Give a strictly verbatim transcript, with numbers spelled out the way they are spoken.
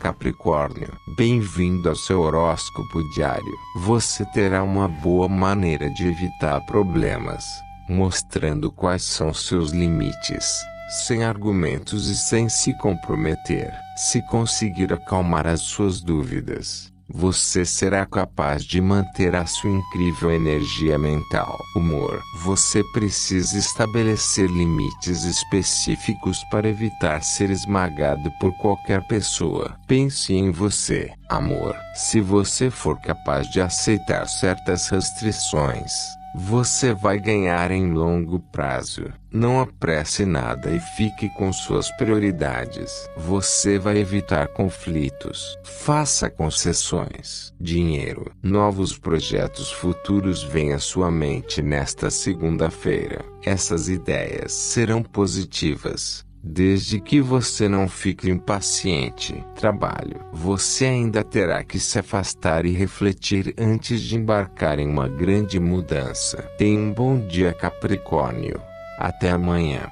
Capricórnio. Bem-vindo ao seu horóscopo diário. Você terá uma boa maneira de evitar problemas, mostrando quais são seus limites, sem argumentos e sem se comprometer. Se conseguir acalmar as suas dúvidas, você será capaz de manter a sua incrível energia mental. Humor. Você precisa estabelecer limites específicos para evitar ser esmagado por qualquer pessoa. Pense em você. Amor. Se você for capaz de aceitar certas restrições, você vai ganhar em longo prazo. Não apresse nada e fique com suas prioridades. Você vai evitar conflitos. Faça concessões. Dinheiro. Novos projetos futuros vêm à sua mente nesta segunda-feira. Essas ideias serão positivas, desde que você não fique impaciente. Trabalho. Você ainda terá que se afastar e refletir antes de embarcar em uma grande mudança. Tenha um bom dia, Capricórnio. Até amanhã.